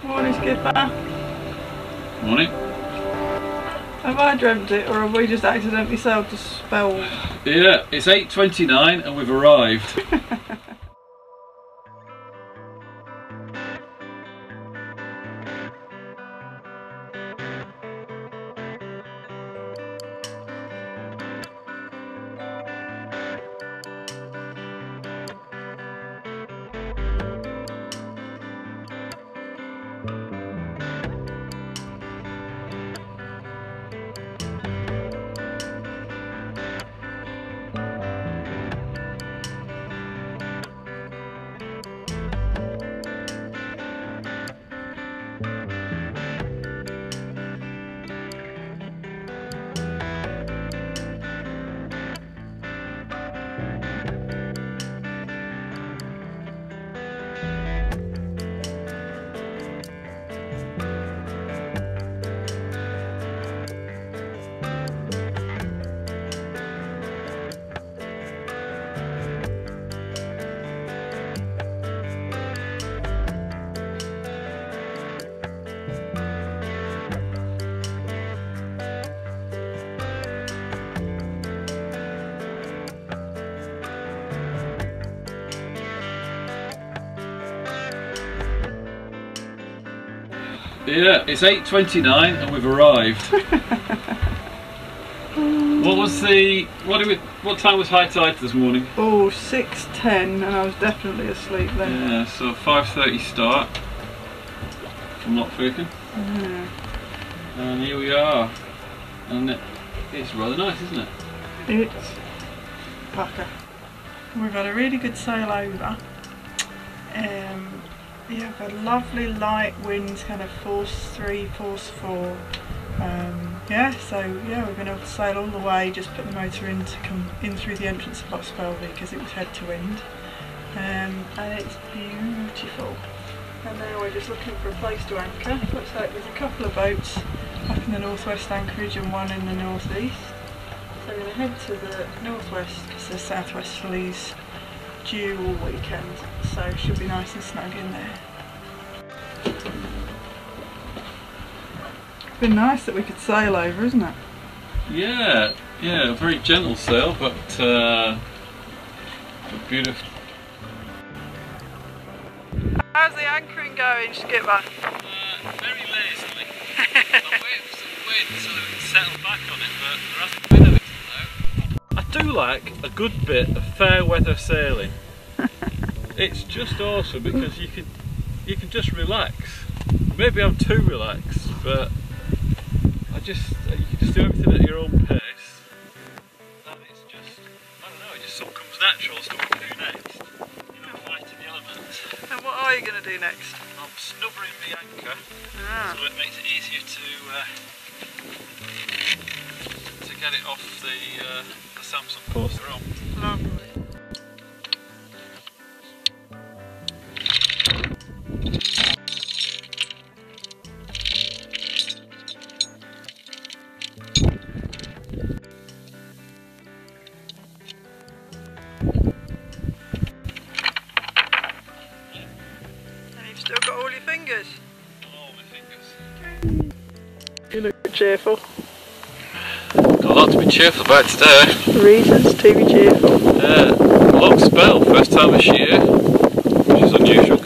Morning, Skipper. Morning. Have I dreamt it, or have we just accidentally sailed to Spelve? Yeah, it's 8:29 and we've arrived. Yeah, it's 8:29 and we've arrived. What time was high tide this morning? Oh, 6:10, and I was definitely asleep then. Yeah, so 5:30 start from Loch Feochan. Yeah. And here we are. And it's rather nice, isn't it? It's pucker. We've had a really good sail over. Yeah, we've had lovely light winds, kind of force 3, force 4. Yeah, so yeah, we've been able to sail all the way, just put the motor in to come in through the entrance of Loch Spelve because it was head to wind. And it's beautiful. And now we're just looking for a place to anchor. Looks like there's a couple of boats up in the northwest anchorage and one in the northeast. So we're going to head to the northwest because the southwesterlies due all weekend, so it should be nice and snug in there. It's been nice that we could sail over, isn't it? Yeah, a very gentle sail, but beautiful. How's the anchoring going, Skipper? Very lazily. I'm waiting for some wind so that we can settle back on it, but there hasn't been anything though. I do like a good bit of fair weather sailing. It's just awesome because you can just relax. Maybe I'm too relaxed, but you can just do everything at your own pace. And it's just, I don't know, it just sort of comes natural as to what to do next. You know, fighting the elements. And what are you going to do next? I'm snubbering the anchor, so it makes it easier to get it off the Samsung poster on. Lovely. Still got all your fingers? All my fingers. You look cheerful. Got a lot to be cheerful about today. Reasons to be cheerful. Yeah, Loch Spelve, first time this year, which is unusual.